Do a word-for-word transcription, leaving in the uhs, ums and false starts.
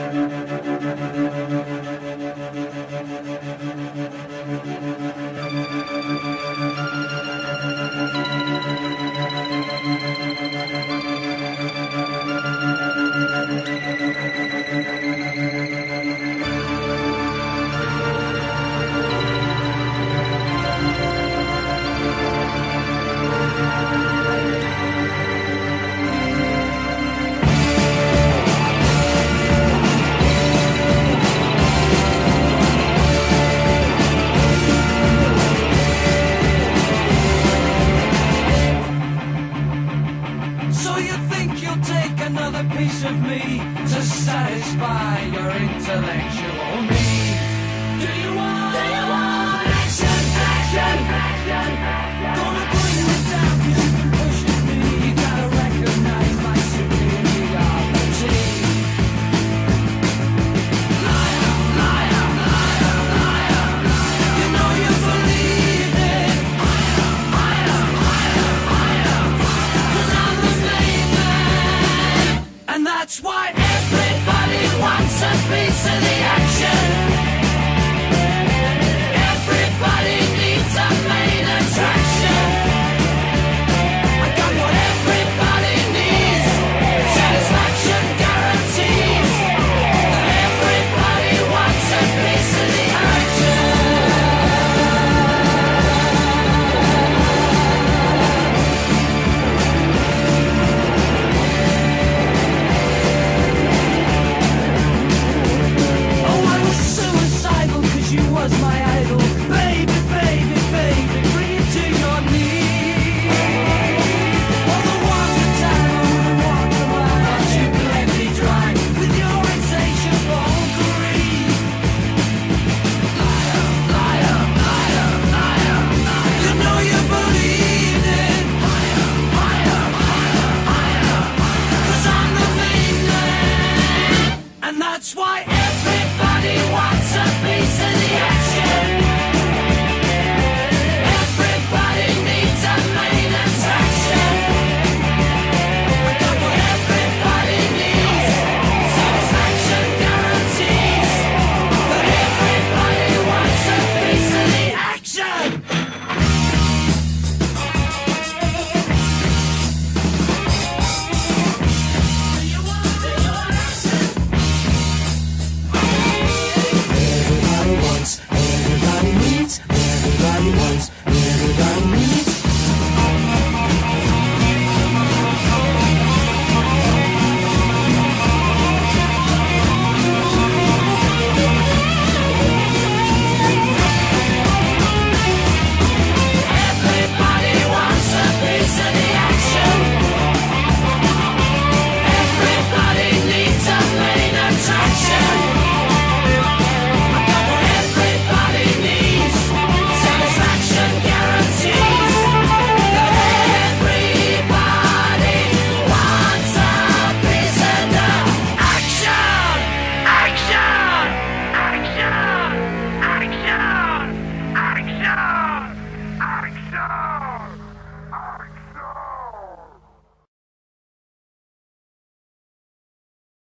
So you think you'll take another piece of me to satisfy your intellectual need? Do you want, Do you want action, action, action, action? Gonna bring you down 'cause you've been pushing me. You gotta recognize my superiority. Liar, liar, liar, liar, liar. You know you believe it. Liar, liar, liar, liar, liar. 'Cause I'm the main man. And that's why everybody wants a piece of the action. Everybody needs a main attraction. I got what everybody needs. Satisfaction guarantees. And everybody wants a piece of the action. Oh, I was suicidal 'cause you was my idol. Baby, baby, baby, bring it to your knees. All the walls of time I would've walked a mile, but you bled me dry with your insatiable greed. Liar, liar, liar, liar, liar. You know you believed it. Liar, liar, liar, liar, liar. 'Cause I'm the main man. And that's why